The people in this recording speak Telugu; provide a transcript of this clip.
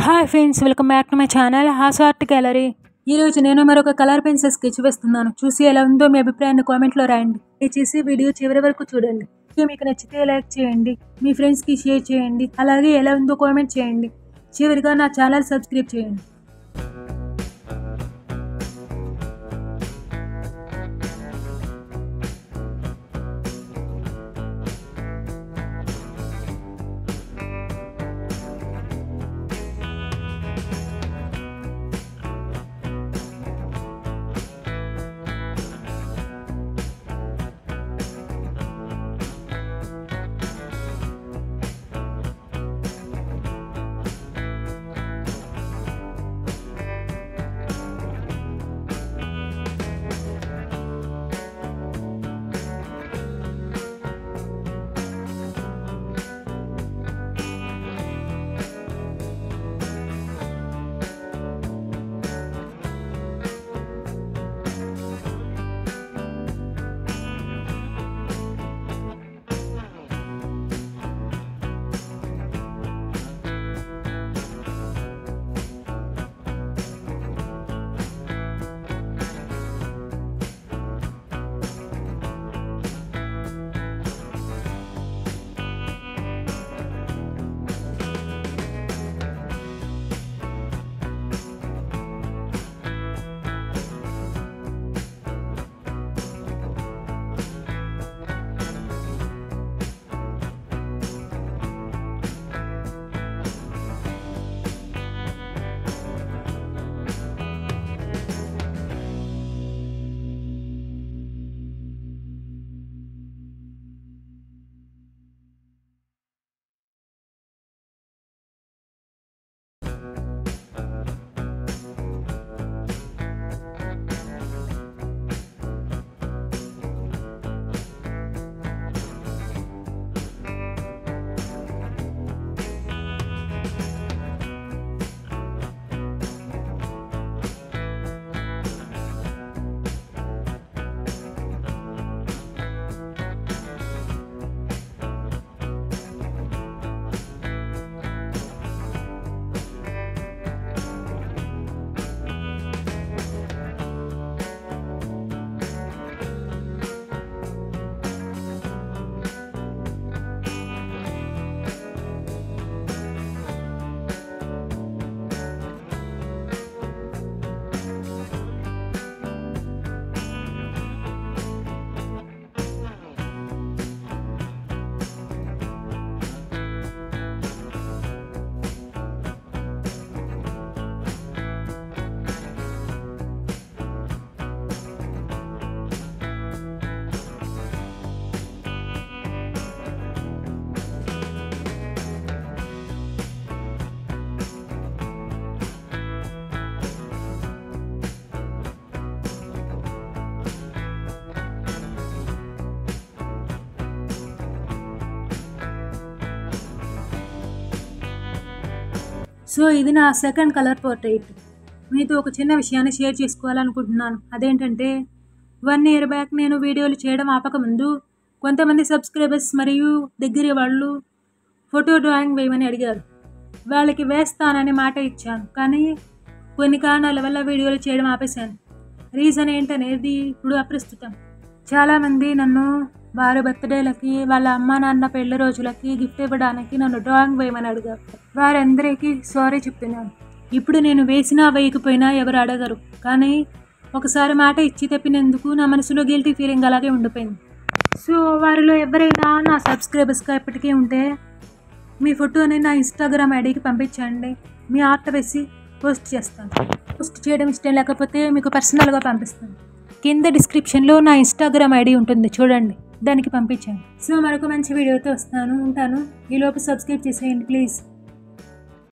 Hi friends, welcome back to my channel Haas art gallery. ఈరోజు నేను మరొక కలర్ పెన్సిల్ స్కెచ్ వేస్తున్నాను. చూసి ఎలా ఉందో మీ అభిప్రాయాన్ని కామెంట్లో రాయండి. దయచేసి వీడియో చివరి వరకు చూడండి. మీకు నచ్చితే లైక్ చేయండి, మీ ఫ్రెండ్స్కి షేర్ చేయండి, అలాగే ఎలా ఉందో కామెంట్ చేయండి. చివరిగా నా ఛానల్ సబ్స్క్రైబ్ చేయండి. సో ఇది నా సెకండ్ కలర్ పోర్ట్రైట్. మీతో ఒక చిన్న విషయాన్ని షేర్ చేసుకోవాలనుకుంటున్నాను. అదేంటంటే 1 year బ్యాక్ నేను వీడియోలు చేయడం ఆపకముందు కొంతమంది సబ్స్క్రైబర్స్ మరియు దగ్గర వాళ్ళు ఫోటో డ్రాయింగ్ వేయమని అడిగారు. వాళ్ళకి వేస్తానని మాట ఇచ్చాను, కానీ కొన్ని కారణాల వల్ల వీడియోలు చేయడం ఆపేశాను. రీజన్ ఏంటనేది ఇప్పుడు అప్రస్తుతం. చాలామంది నన్ను వారి బర్త్డేలకి, వాళ్ళ అమ్మ నాన్న పెళ్లి రోజులకి గిఫ్ట్ ఇవ్వడానికి నన్ను డ్రాయింగ్ వేయమని అడిగారు. వారందరికీ సారీ చెప్తున్నాను. ఇప్పుడు నేను వేసినా వేయకపోయినా ఎవరు అడగరు, కానీ ఒకసారి మాట ఇచ్చి తప్పినందుకు నా మనసులో గిల్టీ ఫీలింగ్ అలాగే ఉండిపోయింది. సో వారిలో ఎవరైనా నా సబ్స్క్రైబర్స్గా ఇప్పటికీ ఉంటే మీ ఫోటోని నా ఇన్స్టాగ్రామ్ ఐడికి పంపించండి. మీ ఆర్ట్ వేసి పోస్ట్ చేస్తాను. పోస్ట్ చేయడం ఇష్టం లేకపోతే మీకు పర్సనల్గా పంపిస్తాను. కింద డిస్క్రిప్షన్లో నా ఇన్స్టాగ్రామ్ ఐడి ఉంటుంది, చూడండి, దానికి పంపించండి. సో మరొక మంచి వీడియోతో ఉంటాను. ఈలోపు సబ్స్క్రైబ్ చేసేయండి ప్లీజ్.